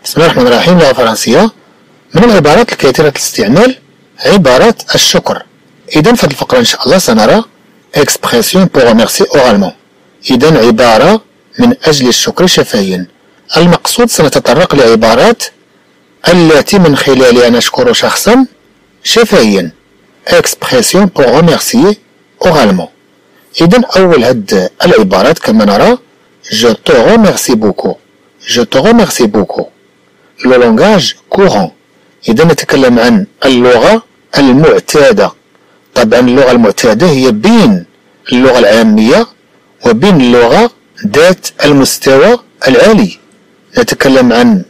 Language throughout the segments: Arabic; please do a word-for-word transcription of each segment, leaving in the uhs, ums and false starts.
بسم الله الرحمن الرحيم. اللغة الفرنسية من العبارات الكثيرة الاستعمال عبارة الشكر. إذا في هذه الفقرة إن شاء الله سنرى expression pour remercier oralement. إذا عبارة من أجل الشكر شفهيا. المقصود سنتطرق لعبارات التي من خلالها نشكر شخصا شفهيا. expression pour remercier oralement. إذا أول هاد العبارات كما نرى je te remercie beaucoup. je te remercie beaucoup. le langage courant. إذا نتكلم عن اللغة المعتادة. طبعا اللغة المعتادة هي بين اللغة العامية وبين اللغة ذات المستوى العالي. نتكلم عن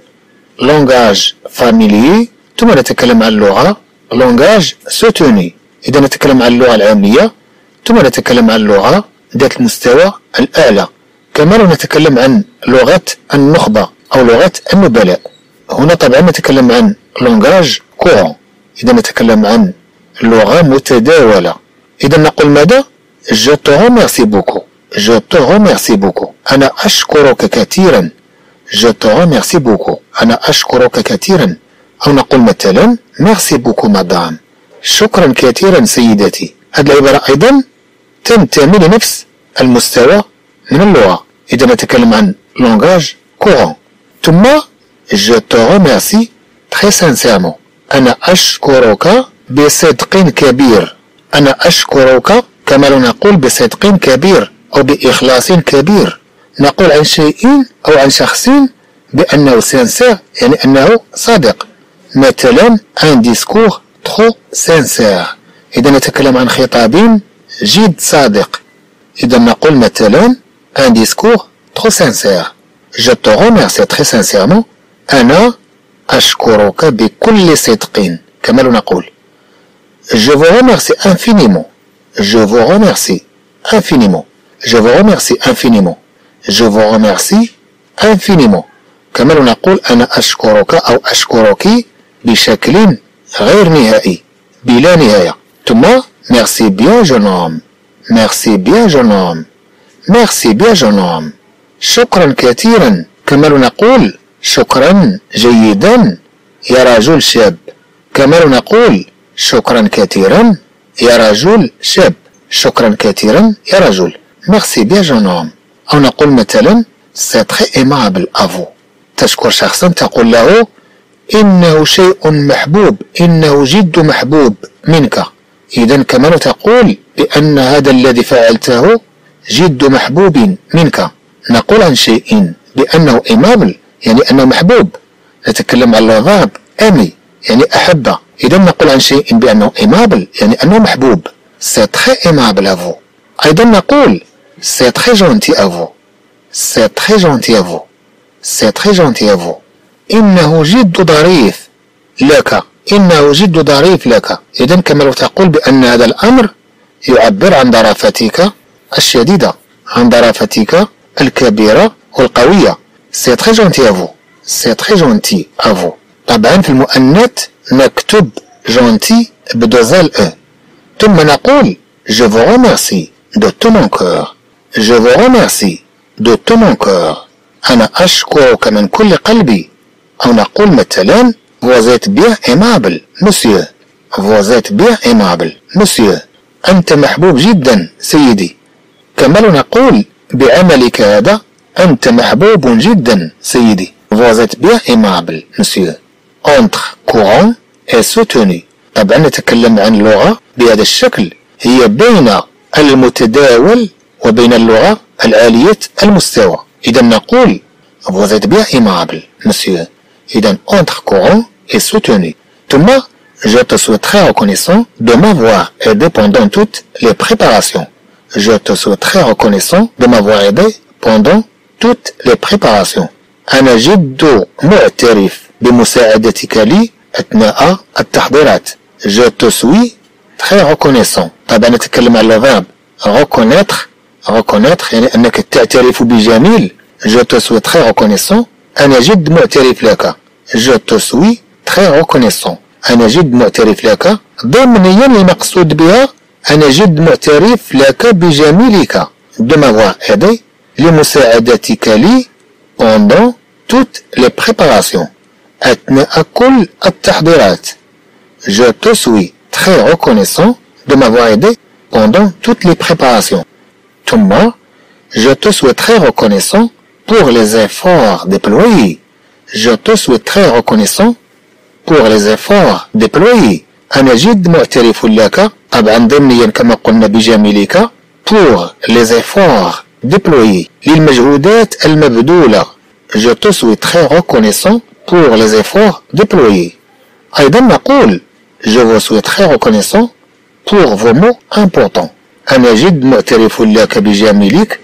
langage familier ثم نتكلم عن اللغة langage soutenu. إذا نتكلم عن اللغة العامية ثم نتكلم عن اللغة ذات المستوى الأعلى. كما لو نتكلم عن لغة النخبة أو لغة النبلاء. هنا طبعا نتكلم عن langage courant. إذا نتكلم عن لغة متداولة. إذا نقول ماذا؟ je te remercie beaucoup. je te remercie beaucoup. أنا أشكرك كثيرا. je te remercie beaucoup. أنا أشكرك كثيرا. أو نقول مثلا merci beaucoup madame. شكرا كثيرا سيدتي. هذه العبارة أيضا تنتمي لنفس المستوى من اللغة. إذا نتكلم عن langage courant. ثم je te remercie très sincèrement. أنا أشكرك بصدق كبير. أنا أشكرك كما لو نقول بصدق كبير أو بإخلاص كبير. نقول عن شيء أو عن شخص بأنه sincère يعني أنه صادق. مثلا un discours trop sincère. إذا نتكلم عن خطاب جد صادق. إذا نقول مثلا un discours trop sincère. je te remercie très sincèrement. أنا أشكرك بكل صدق كما لو نقول je vous remercie infiniment. je vous remercie infiniment. je vous remercie infiniment. je vous remercie infiniment. كما لو نقول أنا أشكرك أو أشكرك بشكل غير نهائي بلا نهاية. ثم merci bien jeune homme. merci bien jeune homme. merci bien jeune homme. شكرا كثيرا كما لو نقول شكرا جيدا يا رجل شاب. كما لو نقول شكرا كثيرا يا رجل شاب. شكرا كثيرا يا رجل. merci bien jeune homme. أو نقول مثلا c'est très aimable à vous. تشكر شخصا تقول له إنه شيء محبوب. إنه جد محبوب منك. إذا كما لو تقول بأن هذا الذي فعلته جد محبوب منك. نقول عن شيء بأنه aimable يعني أنه محبوب. نتكلم عن الفيرب aimer يعني أحب. إذا نقول عن شيء بأنه aimable يعني أنه محبوب. c'est très aimable à vous. أيضا نقول c'est très gentil à vous. c'est très gentil à vous. c'est très gentil à vous. إنه جد ظريف لك. إنه جد ظريف لك. إذا كما لو تقول بأن هذا الأمر يعبر عن ظرافتك الشديدة عن ظرافتك الكبيرة والقوية. c'est très gentil à vous. c'est très gentil à vous. طبعا في المؤنث نكتب gentil بدوزال أ. ثم نقول je vous remercie de tout mon cœur. je vous remercie de tout mon cœur. أنا أشكرك من كل قلبي. أو نقول مثلا vous êtes bien aimable monsieur. vous êtes bien aimable monsieur. أنت محبوب جدا سيدي. كما لو نقول بعملك هذا أنت محبوب جدا سيدي. vous êtes bien aimable monsieur. entre courant et soutenu. طبعا نتكلم عن لغة بهذا الشكل هي بين المتداول وبين اللغة العالية المستوى. إذا نقول vous êtes bien aimable monsieur. إذا entre courant et soutenu. ثم je te suis très reconnaissant de m'avoir aidé pendant toutes les préparations. je te suis très reconnaissant de m'avoir aidé pendant toutes les préparations. أنا جد معترف بمساعدتك لي أثناء التحضيرات. je te suis très reconnaissant. طبعا نتكلم عن الفيرب reconnaître. reconnaître يعني أنك تعترف بجميل. je te suis très reconnaissant. أنا جد معترف لك. je te suis très reconnaissant. أنا جد معترف لك ضمنيا المقصود بها أنا جد معترف لك بجميلك. de m'avoir aidé لمساعدتك لي pendant toutes les préparations. أثناء كل التحضيرات. Je te suis très reconnaissant de m'avoir aidé pendant toutes les préparations. ثم je te suis très reconnaissant pour les efforts déployés. Je te suis très reconnaissant pour les efforts déployés. أنا جد معترف لك طبعا ضمنيا كما قلنا بجميلك pour les efforts déployés للمجهودات المبذولة. Je te suis très reconnaissant pour les efforts déployés. أيضا نقول je vous suis très reconnaissant pour vos mots importants. أنا جد معترف لك بجميلك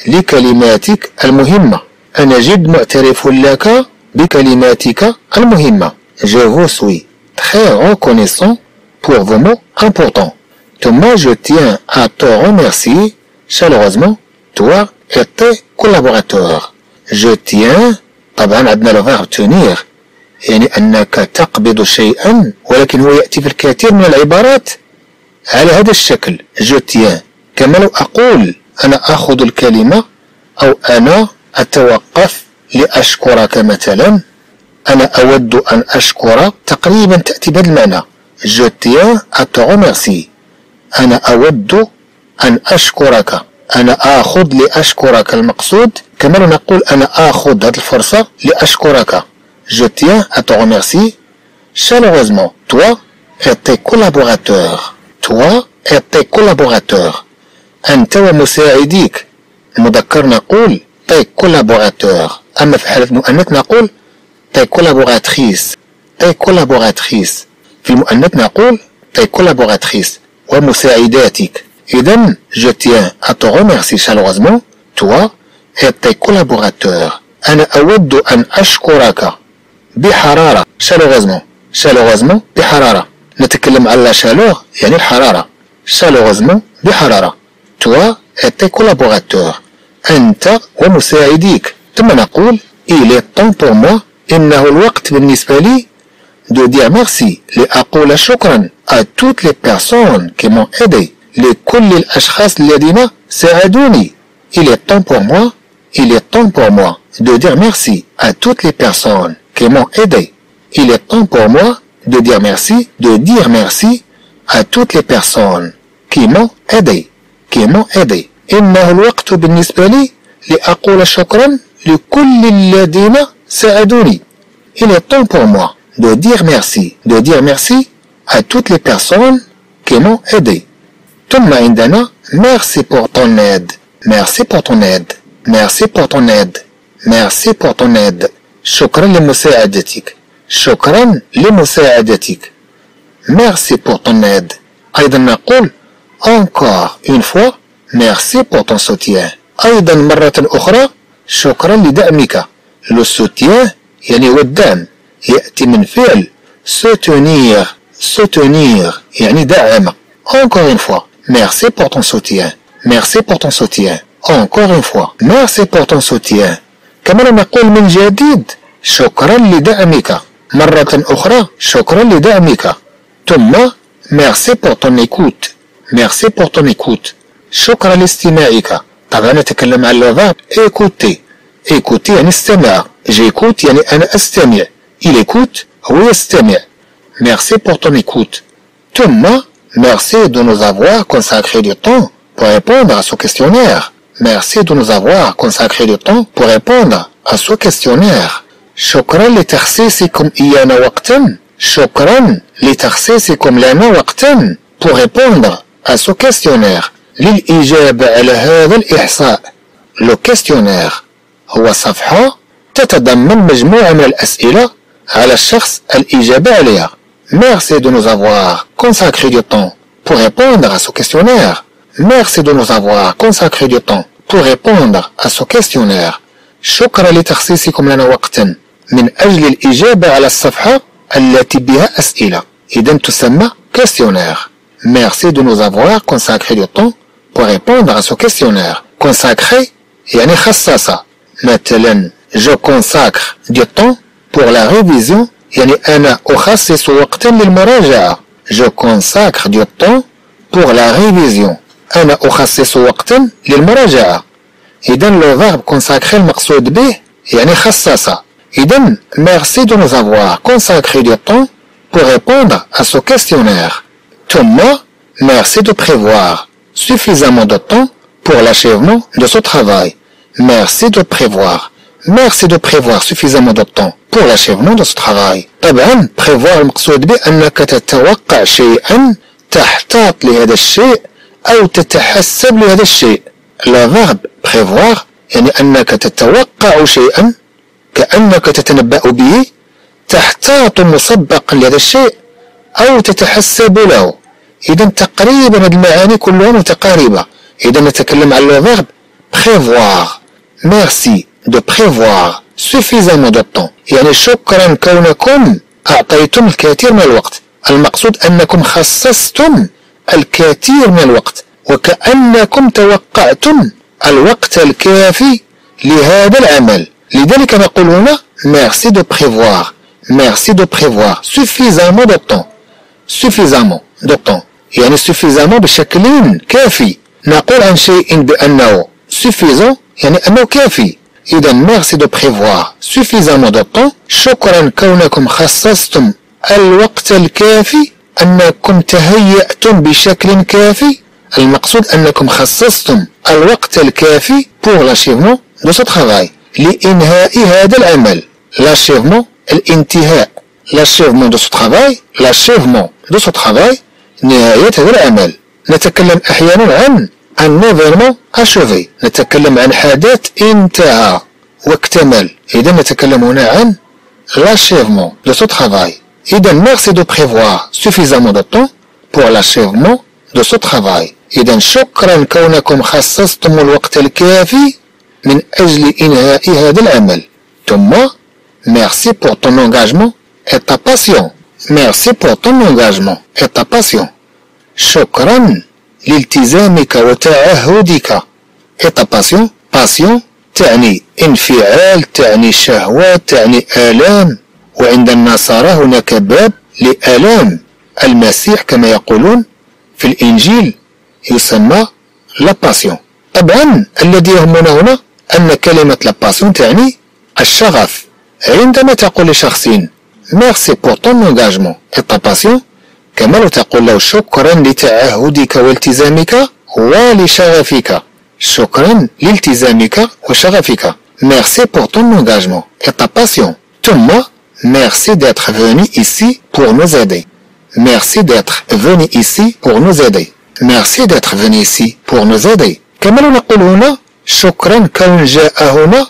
لكلماتك المهمة. أنا جد معترف لك بكلماتك المهمة. Je vous suis très reconnaissant pour vos mots importants. ثم je tiens à te remercier chaleureusement toi et tes collaborateurs. Je tiens طبعا عندنا le verbe tenir يعني أنك تقبض شيئا ولكن هو يأتي في الكثير من العبارات على هذا الشكل. Je tiens كما لو أقول أنا أخذ الكلمة أو أنا أتوقف لأشكرك مثلا. أنا أود أن أشكر تقريبا تأتي بهذا المعنى. Je tiens à te remercier. أنا أود أن أشكرك. أنا آخذ لأشكرك المقصود كما لو نقول أنا آخذ هذه الفرصة لأشكرك. Je tiens à te remercier chaleureusement toi et tes collaborateurs. Toi et tes collaborateurs. أنت ومساعديك. المذكر نقول tes collaborateurs. أما في حالة المؤنث نقول tes collaboratrices. tes collaboratrices. في المؤنث نقول tes collaboratrices ومساعداتك. إذن je tiens à te remercier chaleureusement toi et tes collaborateurs. أنا أود أن أشكرك بحرارة chaleureusement. chaleureusement بحرارة. نتكلم على chaleur يعني الحرارة. chaleureusement بحرارة. toi et tes collaborateurs. أنت ومساعديك. ثم نقول il est temps pour moi إنه الوقت بالنسبة لي de dire merci لأقول شكرا à toutes les personnes qui m'ont aidé لكل الأشخاص الذين ساعدوني. il est temps pour moi il est temps pour moi de dire merci à toutes les personnes qui m'ont aidé. il est temps pour moi de dire merci de dire merci à toutes les personnes qui m'ont aidé qui m'ont aidé. إنه الوقت بالنسبة لي لأقول شكرا لكل الذين ساعدوني. il est temps pour moi de dire merci de dire merci à toutes les personnes qui m'ont aidé. ثم عندنا merci pour ton aide. merci pour ton aide. merci pour ton aide. merci pour ton aide. شكرا لمساعدتك. شكرا لمساعدتك. merci pour ton aide. أيضا نقول encore une fois merci pour ton soutien. أيضا مرة أخرى شكرا لدعمك. le soutien يعني هو الدعم يأتي من فعل soutenir. soutenir يعني دعم. encore une fois merci pour ton soutien. merci pour ton soutien. encore une fois merci pour ton soutien. كما نقول من جديد شكرا لدعمك. مرة أخرى شكرا لدعمك. ثم merci pour ton écoute. merci pour ton écoute. شكرا لاستماعك. طبعا نتكلم عن الفيرب écouter. écouter يعني استمع. j'écoute يعني أنا أستمع. il écoute هو يستمع. merci pour ton écoute. ثم merci de nous avoir consacré du temps pour répondre à ce questionnaire. merci de nous avoir consacré du temps pour répondre à ce questionnaire. شكرا لتخصيصكم إيانا وقتا. شكرا لتخصيصكم لنا وقتا pour répondre à ce questionnaire. للإجابة على هذا الإحصاء. le questionnaire هو صفحة تتضمن مجموعة من الأسئلة على الشخص الإجابة عليها. merci de nous avoir consacré du temps pour répondre à ce questionnaire. merci de nous avoir consacré du temps pour répondre à ce questionnaire. شكرا لتخصيصكم لنا وقتا من أجل الإجابة على الصفحة التي بها أسئلة. إذن تسمى questionnaire. merci de nous avoir consacré du temps pour répondre à ce questionnaire. consacré يعني خصصة. مثلا je consacre du temps pour la révision يعني أنا أخصص وقتا للمراجعة. je consacre du temps pour la révision. أنا أخصص وقتا للمراجعة. إذن le verbe consacrer المقصود به يعني خصصة. إذن merci de nous avoir consacré du temps pour répondre à ce questionnaire. ثم merci de prévoir suffisamment de temps pour l'achèvement de ce travail. Merci de prévoir. Merci de prévoir suffisamment de temps pour l'achèvement de ce travail. طبعا prévoir المقصود به أنك تتوقع شيئا تحتاط لهذا الشيء أو تتحسب لهذا الشيء. Le verbe prévoir يعني أنك تتوقع شيئا كأنك تتنبأ به، تحتاط مسبقا لهذا الشيء أو تتحسب له. إذا تقريبا هذه المعاني كلها متقاربة. إذا نتكلم عن le verbe prévoir. Merci de prévoir suffisamment de temps، يعني شكرا كونكم أعطيتم الكثير من الوقت. المقصود أنكم خصصتم الكثير من الوقت وكأنكم توقعتم الوقت الكافي لهذا العمل. لذلك نقول هنا merci de prévoir. Merci de prévoir suffisamment de temps. Suffisamment de temps يعني suffisamment بشكل كافي. نقول عن شيء بأنه suffisant يعني أنه كافي. إذا merci de prévoir suffisamment de temps، شكرا كونكم خصصتم الوقت الكافي، أنكم تهيأتم بشكل كافي. المقصود أنكم خصصتم الوقت الكافي pour l'achèvement de ce travail، لإنهاء هذا العمل. l'achèvement الانتهاء. l'achèvement de ce travail l'achèvement de ce travail نهاية هذا العمل. نتكلم أحيانا عن un événement achevé، نتكلم عن حدث انتهى واكتمل. إذا نتكلم هنا عن l'achèvement de ce travail. إذا merci de prévoir suffisamment de temps pour l'achèvement de ce travail. إذا شكرا كونكم خصصتم الوقت الكافي من أجل إنهاء هذا العمل. ثم merci pour ton engagement et ta passion. Merci pour ton engagement et ta passion. شكرا لالتزامك وتعهدك. et ta passion. passion تعني انفعال، تعني شهوات، تعني آلام. وعند النصارى هناك باب لآلام المسيح كما يقولون في الإنجيل يسمى لا باسيون. طبعا الذي يهمنا هنا أن كلمة لا باسيون تعني الشغف. عندما تقول لشخص merci pour ton engagement et ta passion، كما لو تقول له شكرا لتعهدك والتزامك ولشغفك. شكرا لالتزامك وشغفك. merci pour ton engagement et ta passion. ثم merci d'être venu ici pour nous aider. Merci d'être venu ici pour nous aider. Merci d'être venu ici pour nous aider. كما لو نقول هنا شكرا كون جاء هنا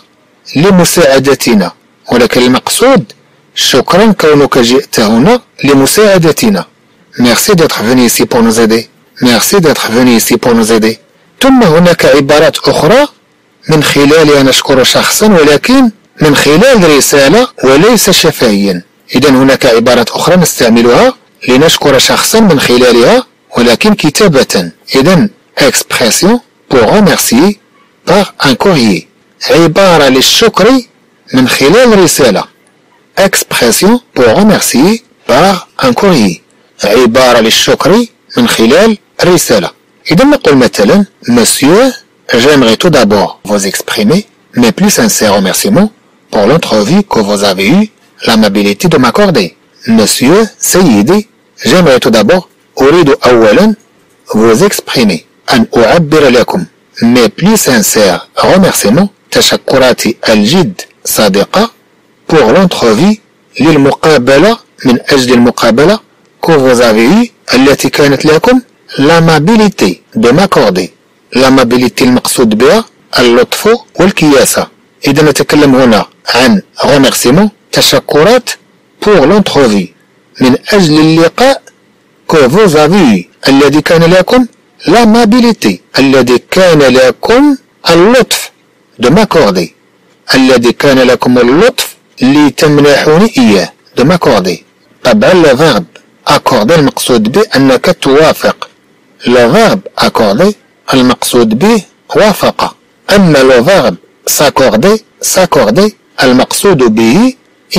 لمساعدتنا، ولكن المقصود شكرا كونك جئت هنا لمساعدتنا. Merci d'être venu ici pour nous aider. Merci d'être venu ici pour nous aider. ثم هناك عبارات أخرى من خلالها نشكر شخصا ولكن من خلال رسالة وليس شفهيا. إذا هناك عبارات أخرى نستعملها لنشكر شخصا من خلالها ولكن كتابة. إذا expression pour remercier par un courrier، عبارة للشكر من خلال رسالة. expression pour remercier par un courrier، عبارة للشكر من خلال رسالة. إذا نقول مثلا Monsieur, j'aimerais tout d'abord vous exprimer mes plus sincères remerciements pour l'entrevue que vous avez eu l'amabilité de m'accorder. Monsieur, سيدي، j'aimerais tout d'abord أريد أولا vous exprimer أن أعبر لكم mes plus sincères remerciements، تشكراتي الجد صادقة pour l'entrevue للمقابلة، من أجل المقابلة que vous avez eu التي كانت لكم l'amabilité de m'accorder. l'amabilité المقصود بها اللطف والكياسة. إذا نتكلم هنا عن remerciement تشكرات pour l'entrevue من أجل اللقاء que vous avez eu الذي كان لكم l'amabilité الذي كان لكم اللطف de m'accorder الذي كان لكم اللطف لتمنحوني إياه de m'accorder. طبعا le verbe accorder المقصود به أنك توافق. le verbe accorder المقصود به وافق. أما le verbe s'accorder s'accorder المقصود به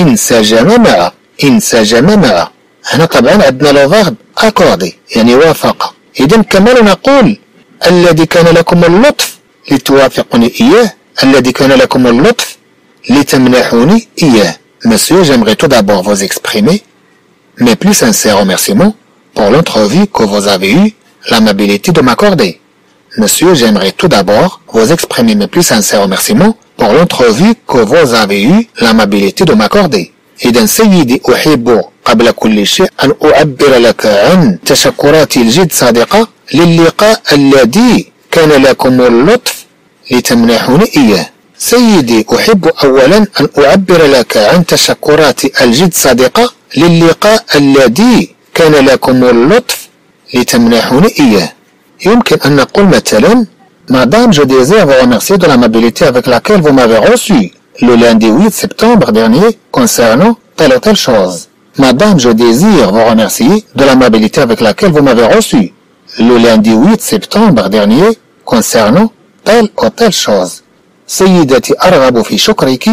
انسجم مع انسجم مع. هنا طبعا عندنا le verbe accorder يعني وافق. إذن كما نقول الذي كان لكم اللطف لتوافقني إياه، الذي كان لكم اللطف لتمنحوني إياه. Monsieur, j'aimerais tout d'abord vous exprimer mes plus sincères remerciements pour l'entrevue que vous avez eu l'amabilité de m'accorder. Monsieur, j'aimerais tout d'abord vous exprimer mes plus sincères remerciements pour l'entrevue que vous avez eu l'amabilité de m'accorder. إذا سيدي أحب قبل كل شيء أن أعبر لك عن تشكراتي الجد صادقة للقاء الذي كان لكم اللطف لتمنحوني إياه. سيدي أحب أولا أن أعبر لك عن تشكراتي الجد صادقة للقاء الذي كان لكم اللطف لتمنحوني إياه. يمكن أن نقول مثلا Madame, je désire vous remercier de l'amabilité avec laquelle vous m'avez reçu le lundi huit septembre dernier concernant telle ou telle chose. Madame, je désire vous remercier de l'amabilité avec laquelle vous m'avez reçu le lundi huit septembre dernier concernant telle ou telle chose. سيدتي أرغب في شكرك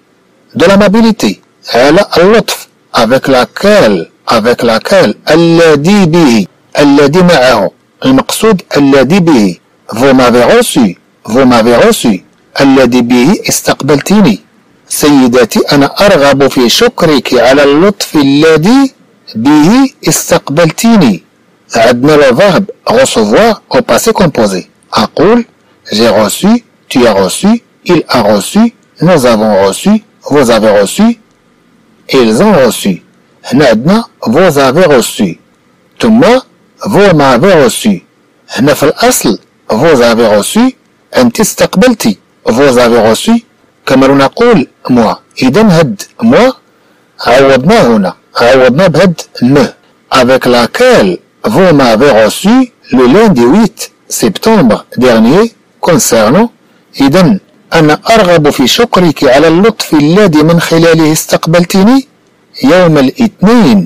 de l'amabilité على اللطف avec laquelle avec laquelle الذي به الذي معه المقصود الذي به vous m'avez reçu vous m'avez reçu الذي به استقبلتني. سيدتي أنا أرغب في شكرك على اللطف الذي به استقبلتني. عندنا le verbe recevoir au passé composé. أقول j'ai reçu, tu as reçu, il a reçu, nous avons reçu, vous avez reçu, ils ont reçu. هنا عندنا vous avez reçu ثم vous m'avez reçu. هنا في الأصل vous avez reçu أنت استقبلتي vous avez reçu كما نقول moi. إذا هاد moi عوضناه هنا عوضناه بهاد me avec laquelle vous m'avez reçu le lundi huit septembre dernier concernant. إذا أنا أرغب في شكرك على اللطف الذي من خلاله استقبلتني يوم الاثنين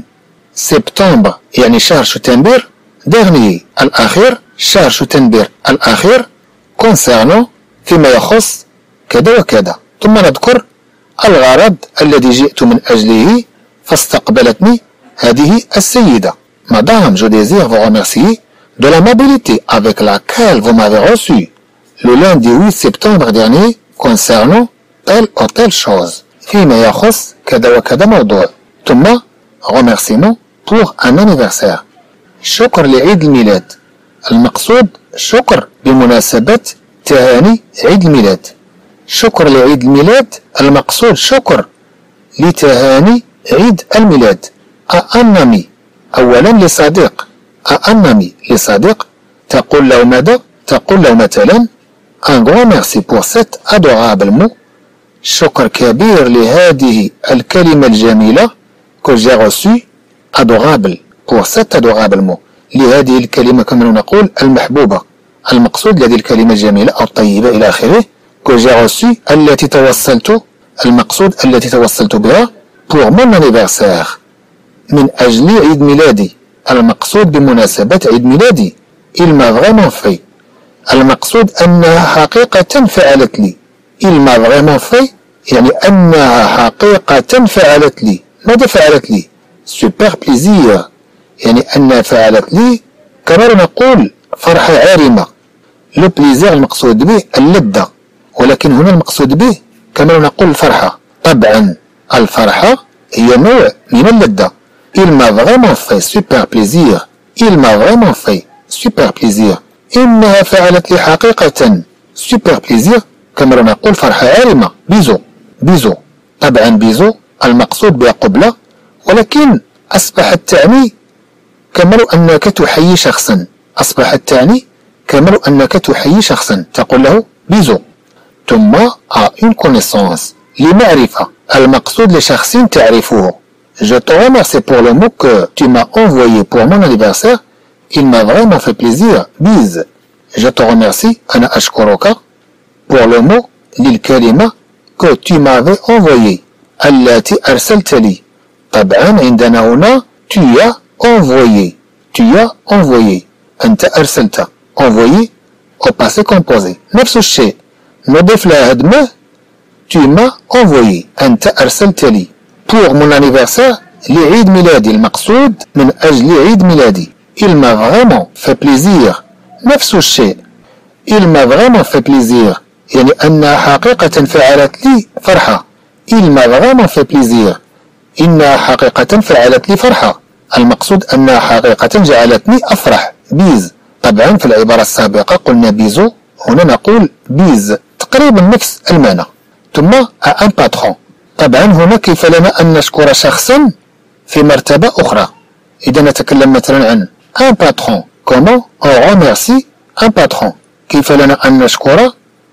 سبتمبر يعني شهر شتنبر dernier الأخير شهر شتنبر الأخير concernant فيما يخص كذا وكذا. ثم نذكر الغرض الذي جئت من أجله فاستقبلتني هذه السيدة. Madame, je désire vous remercier de l'amabilité avec laquelle vous m'avez reçu le lundi huit septembre dernier concernant telle ou telle chose. فيما يخص كذا وكذا موضوع. ثم remerciement pour un anniversaire. شكر لعيد الميلاد. المقصود شكر بمناسبة تهاني عيد الميلاد. شكر لعيد الميلاد المقصود شكر لتهاني عيد الميلاد. أنمي أولا لصديق أنمي لصديق تقول له ماذا؟ تقول له مثلا un grand merci pour cet adorable mot. شكر كبير لهذه الكلمة الجميلة que j'ai reçu adorable pour cet adorable mot. لهذه الكلمة كما نقول المحبوبة المقصود لهذه الكلمة الجميلة أو الطيبة إلى آخره que j'ai reçu التي توصلت المقصود التي توصلت بها pour mon anniversaire من أجل عيد ميلادي المقصود بمناسبة عيد ميلادي. il m'a vraiment fait المقصود أنها حقيقة فعلت لي. il m'a vraiment fait يعني أنها حقيقة فعلت لي. ماذا فعلت لي؟ super plaisir يعني أنها فعلت لي كما نقول فرحة عارمة. لو بليزير المقصود به اللذة ولكن هنا المقصود به كما نقول الفرحة. طبعا الفرحة هي نوع من اللذة. il m'a vraiment fait super plaisir il m'a vraiment fait super plaisir إنها فعلت لي حقيقة super plaisir كما نقول فرحة عارمة. بيزو بيزو طبعا بيزو المقصود بها قبلة ولكن أصبحت تعني كما لو أنك تحيي شخصا. أصبحت تعني كما لو أنك تحيي شخصا تقول له بيزو. ثم à une connaissance لمعرفة المقصود لشخص تعرفه. je te remercie pour le mot que tu m'as envoyé pour mon anniversaire il m'a vraiment fait plaisir bise. je te remercie أنا أشكرك pour le mot للكلمة que tu m'avais envoyé التي أرسلت لي. طبعا عندنا هنا tu as envoyé tu as envoyé أنت أرسلت envoyé au passé composé نفس الشيء نضيف لها هاد ما tu m'as envoyé أنت أرسلت لي pour mon anniversaire لعيد ميلادي المقصود من أجل عيد ميلادي. il m'a vraiment fait plaisir نفس الشيء il m'a vraiment fait plaisir يعني أنها حقيقة فعلت لي فرحة. il m'a vraiment fait plaisir. إنها حقيقة فعلت لي فرحة. المقصود أنها حقيقة جعلتني أفرح. بيز. طبعا في العبارة السابقة قلنا بيزو، هنا نقول بيز، تقريبا نفس المعنى. ثم un patron. طبعا هنا كيف لنا أن نشكر شخصا في مرتبة أخرى. إذا نتكلم مثلا عن un patron. comment on remercie un patron. كيف لنا أن نشكر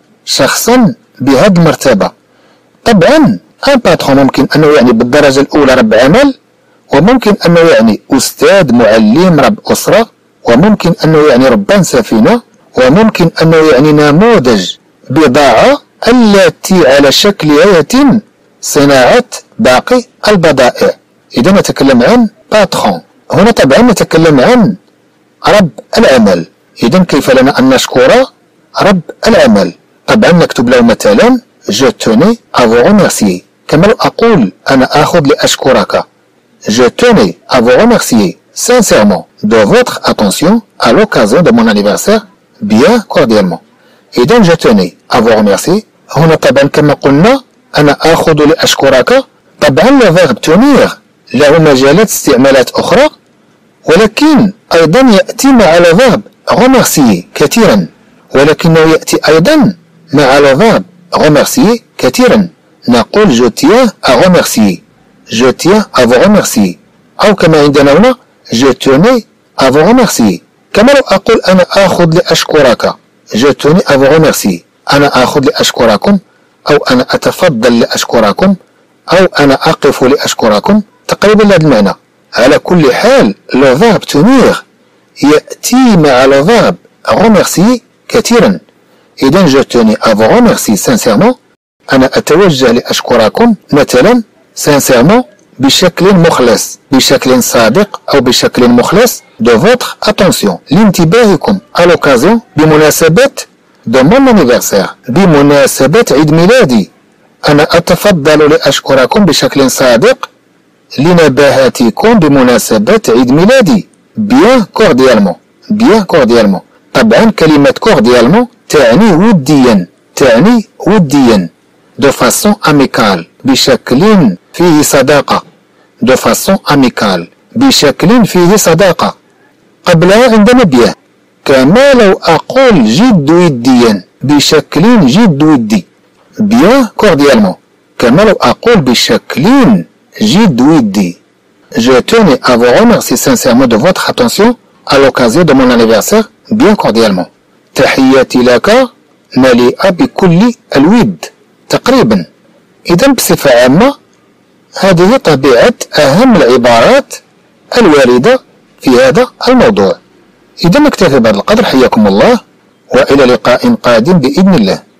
شخصا بهذه المرتبة. طبعا un patron ممكن أنه يعني بالدرجة الأولى رب عمل، وممكن أنه يعني أستاذ، معلم، رب أسرة، وممكن أنه يعني ربان سفينة، وممكن أنه يعني نموذج بضاعة التي على شكل يتم صناعة باقي البضائع. إذا نتكلم عن باترون. هنا طبعا نتكلم عن رب العمل. إذا كيف لنا أن نشكر رب العمل؟ طبعا نكتب له مثلا je tenais à vous remercier. كما لو أقول أنا آخذ لأشكرك. je tenais à vous remercier sincèrement de votre attention à l'occasion de mon anniversaire bien cordialement. إذا je tenais à vous remercier. هنا طبعا كما قلنا أنا آخذ لأشكرك. طبعا le verbe tenir له مجالات استعمالات أخرى، ولكن أيضا يأتي مع le verbe remercier كثيرا، ولكنه يأتي أيضا مع le verbe remercier كثيرا. نقول je tiens à remercier. je tiens à vous remercier. أو كما عندنا هنا je tenais à vous remercier. كما لو أقول أنا آخذ لأشكرك je tenais à vous remercier. أنا آخذ لأشكركم، أو أنا أتفضل لأشكركم، أو أنا أقف لأشكركم، تقريبا هذا المعنى. على كل حال le verbe tenir يأتي مع le verbe remercier كثيرا. إذا je tenais à vous remercier sincèrement. أنا أتوجه لأشكركم مثلا sincèrement بشكل مخلص، بشكل صادق أو بشكل مخلص de votre attention، لانتباهكم à l'occasion بمناسبة de mon anniversaire، بمناسبة عيد ميلادي. أنا أتفضل لأشكركم بشكل صادق لنباهتكم بمناسبة عيد ميلادي bien cordialement. bien cordialement. طبعا كلمة cordialement تعني وديا، تعني وديا de façon amicale، بشكل فيه صداقة. de façon amicale، بشكل فيه صداقة. قبلها عندنا bien. كما لو أقول جد وديا، بشكل جد ودي. bien cordialement. كما لو أقول بشكل جد ودي. je tenais à vous remercier sincèrement de votre attention à l'occasion de mon anniversaire bien cordialement. تحياتي لك مليئة بكل الود. تقريبا. إذا بصفة عامة هذه طبيعة أهم العبارات الواردة في هذا الموضوع. إذا نكتفي بهذا القدر. حياكم الله، وإلى لقاء قادم بإذن الله.